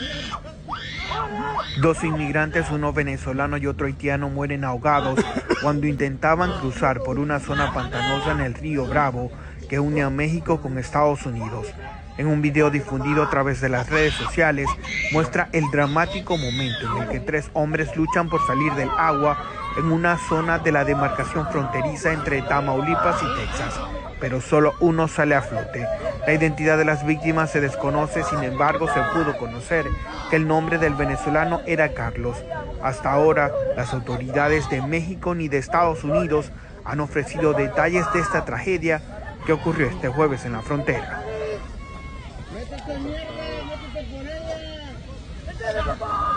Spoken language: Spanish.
Dos inmigrantes, uno venezolano y otro haitiano, mueren ahogados cuando intentaban cruzar por una zona pantanosa en el río Bravo que une a México con Estados Unidos. En un video difundido a través de las redes sociales, muestra el dramático momento en el que tres hombres luchan por salir del agua en una zona de la demarcación fronteriza entre Tamaulipas y Texas, pero solo uno sale a flote. La identidad de las víctimas se desconoce, sin embargo se pudo conocer que el nombre del venezolano era Carlos. Hasta ahora, las autoridades de México ni de Estados Unidos han ofrecido detalles de esta tragedia que ocurrió este jueves en la frontera. ¡Métete mierda! ¡Métete por ella!